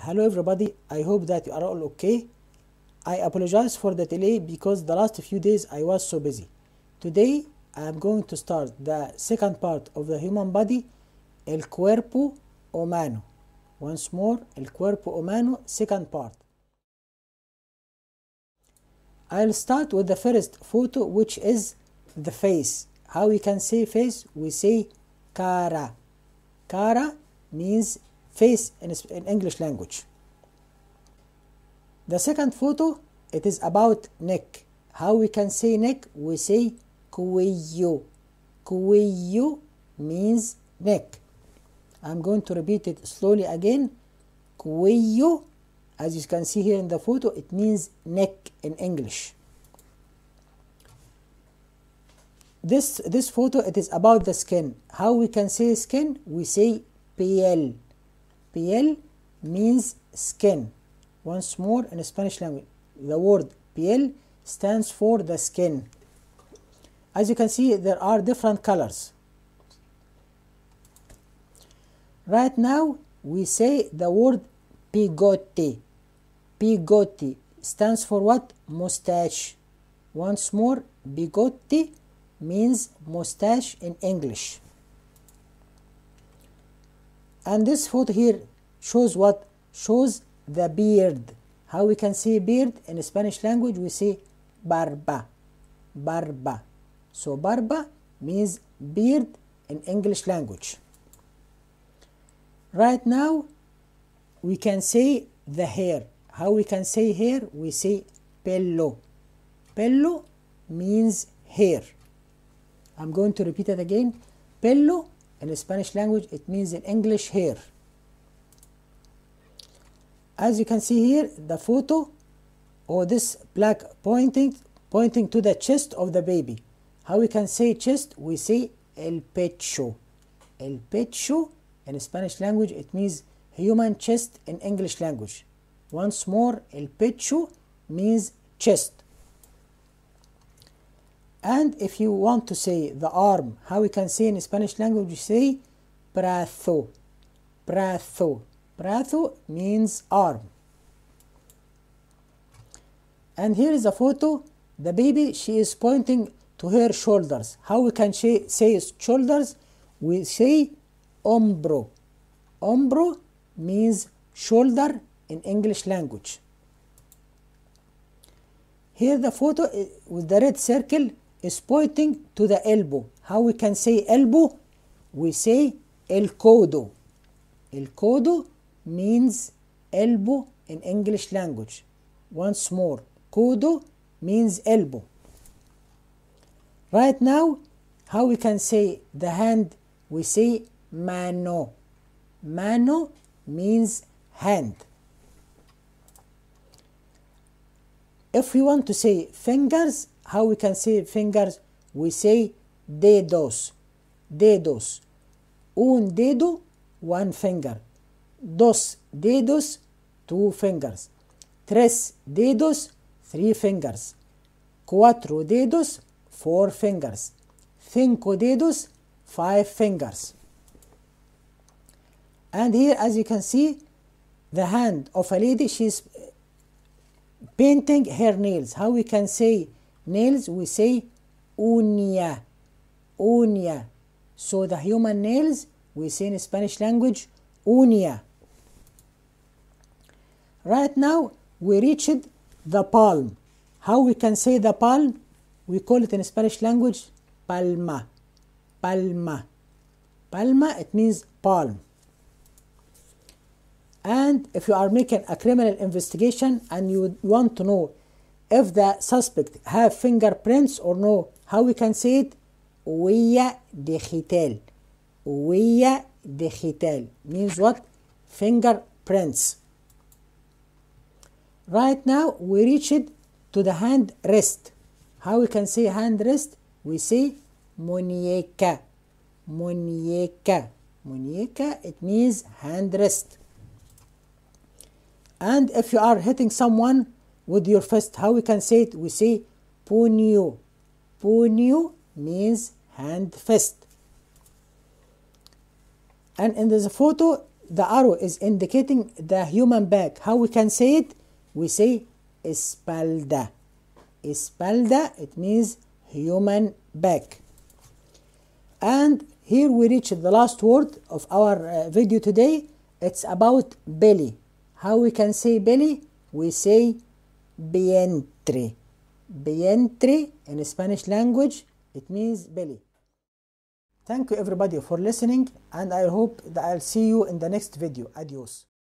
Hello everybody, I hope that you are all okay. I apologize for the delay because the last few days I was so busy. Today I am going to start the second part of the human body, El Cuerpo Humano. Once more, El Cuerpo Humano, second part. I'll start with the first photo, which is the face. How we can say face? We say cara. Cara means face in English language. The second photo, it is about neck. How we can say neck? We say cuello. Cuello means neck. I'm going to repeat it slowly again. Cuello, as you can see here in the photo, it means neck in English. This photo, it is about the skin. How we can say skin? We say piel. Piel means skin. Once more in Spanish language, the word piel stands for the skin. As you can see, there are different colors. Right now, we say the word bigote. Bigote stands for what? Mustache. Once more, bigote means mustache in English. And this photo here shows what? Shows the beard. How we can say beard in Spanish language? We say barba. Barba. So barba means beard in English language. Right now, we can say the hair. How we can say hair? We say pelo. Pelo means hair. I'm going to repeat it again. Pelo in Spanish language, it means in English hair. As you can see here, the photo or this black pointing to the chest of the baby. How we can say chest? We say el pecho. El pecho in Spanish language, it means human chest in English language. Once more, el pecho means chest. And if you want to say the arm, how we can say in Spanish language? We say brazo. Brazo. Brazo means arm. And here is a photo. The baby, she is pointing to her shoulders. How we can say shoulders? We say hombro. Hombro means shoulder in English language. Here the photo with the red circle is pointing to the elbow. How we can say elbow? We say el codo. El codo means elbow in English language. Once more, codo means elbow. Right now, how we can say the hand? We say mano. Mano means hand. If we want to say fingers, how we can say fingers? We say dedos. Dedos. Un dedo, one finger. Dos dedos, two fingers. Tres dedos, three fingers. Cuatro dedos, four fingers. Cinco dedos, five fingers. And here, as you can see, the hand of a lady, she's painting her nails. How we can say nails? We say uña. Uña. So the human nails, we say in Spanish language, uña. Right now, we reached the palm. How we can say the palm? We call it in Spanish language, palma. Palma. Palma, it means palm. And if you are making a criminal investigation and you want to know if the suspect have fingerprints or no, how we can say it? Huella digital. Huella digital means what? Fingerprints. Right now, we reached to the hand rest. How we can say hand rest? We say muñeca. Muñeca. Muñeca, it means hand rest. And if you are hitting someone with your fist, how we can say it? We say puño. Puño means hand fist. And in this photo, the arrow is indicating the human back. How we can say it? We say espalda. Espalda, it means human back. And here we reach the last word of our video today. It's about belly. How we can say belly? We say vientre. Vientre in Spanish language, it means belly. Thank you everybody for listening, and I hope that I'll see you in the next video. Adios.